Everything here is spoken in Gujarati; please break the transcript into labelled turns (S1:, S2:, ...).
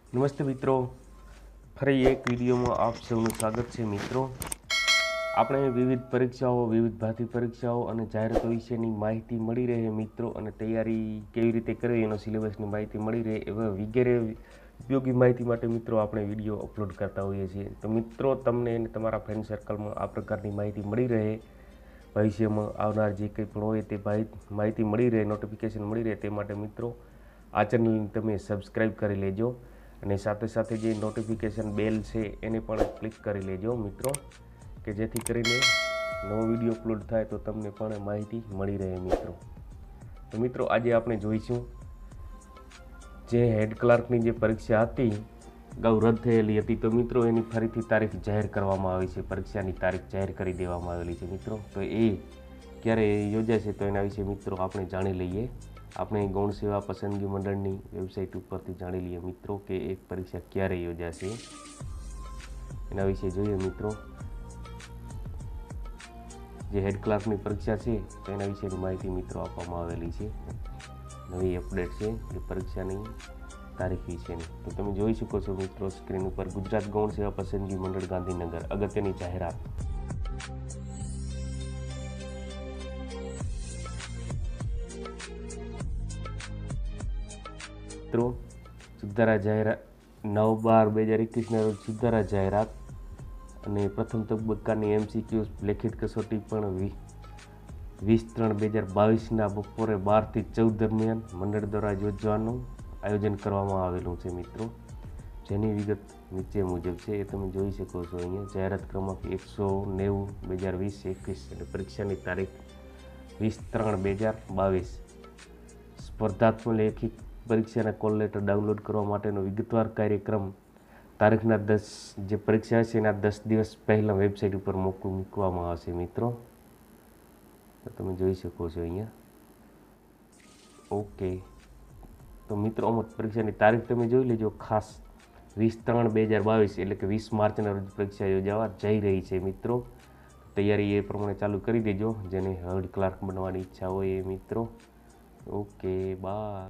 S1: નમસ્તે મિત્રો, ફરી એક વિડીયોમાં આપ સૌનું સ્વાગત છે મિત્રો। આપણે વિવિધ પરીક્ષાઓ, વિવિધ ભાતી પરીક્ષાઓ અને જાહેરાતો વિશેની માહિતી મળી રહે મિત્રો, અને તૈયારી કેવી રીતે કરવી એનો સિલેબસની માહિતી મળી રહે એવા વગેરે ઉપયોગી માહિતી માટે મિત્રો આપણે વિડીયો અપલોડ કરતા હોઈએ છીએ। તો મિત્રો, તમને અને તમારા ફ્રેન્ડ સર્કલમાં આ પ્રકારની માહિતી મળી રહે, ભવિષ્યમાં આવનાર જે કંઈ પણ હોય તે માહિતી મળી રહે, નોટિફિકેશન મળી રહે, તે માટે મિત્રો આ ચેનલને તમે સબસ્ક્રાઈબ કરી લેજો અને સાથે સાથે જે નોટિફિકેશન બેલ છે એને પણ ક્લિક કરી લેજો મિત્રો, કે જેથી કરીને નવો વિડીયો અપલોડ થાય તો તમને પણ માહિતી મળી રહે મિત્રો। તો મિત્રો, આજે આપણે જોઈશું જે હેડ ક્લાર્કની જે પરીક્ષા હતી અગાઉ રદ થયેલી હતી, તો મિત્રો એની ફરીથી તારીખ જાહેર કરવામાં આવી છે, પરીક્ષાની તારીખ જાહેર કરી દેવામાં આવેલી છે મિત્રો। તો એ ક્યારે યોજાશે તો એના વિશે મિત્રો આપણે જાણી લઈએ। આપણે ગૌણ સેવા પસંદગી મંડળની વેબસાઇટ ઉપરથી જાણી લઈએ મિત્રો કે એક પરીક્ષા ક્યારે યોજાશે, એના વિશે જોઈએ મિત્રો। જે હેડ ક્લાર્કની પરીક્ષા છે તો એના વિશેની માહિતી મિત્રો આપવામાં આવેલી છે, નવી અપડેટ છે એ પરીક્ષાની તારીખ વિશેની। તો તમે જોઈ શકો છો મિત્રો સ્ક્રીન ઉપર, ગુજરાત ગૌણ સેવા પસંદગી મંડળ ગાંધીનગર, અગત્યની જાહેરાત। મિત્રો, સુધારા જાહેરાત 9/12/2021 રોજ સુધારા જાહેરાત અને પ્રથમ તબક્કાની MCQ લેખિત કસોટી પણ 20/3/2022 બપોરે 12 થી 14 દરમિયાન મંડળ દ્વારા યોજવાનું આયોજન કરવામાં આવેલું છે મિત્રો, જેની વિગત નીચે મુજબ છે એ તમે જોઈ શકો છો અહીંયા। જાહેરાત ક્રમાંક 190/2020-21 અને પરીક્ષાની તારીખ 20/3/2022। સ્પર્ધાત્મક લેખિત પરીક્ષાના કોલ લેટર ડાઉનલોડ કરવા માટેનો વિગતવાર કાર્યક્રમ તારીખના 10 જે પરીક્ષા છે એના 10 દિવસ પહેલાં વેબસાઇટ ઉપર મૂકવામાં આવશે મિત્રો, તો તમે જોઈ શકો છો અહીંયા। ઓકે, તો મિત્રો આમાં પરીક્ષાની તારીખ તમે જોઈ લેજો ખાસ, 20/3/2022 એટલે કે 20 માર્ચના રોજ પરીક્ષા યોજાવા જઈ રહી છે મિત્રો। તૈયારી એ પ્રમાણે ચાલુ કરી દેજો, જેને હેડ ક્લાર્ક બનવાની ઈચ્છા હોય એ મિત્રો। Okay, by.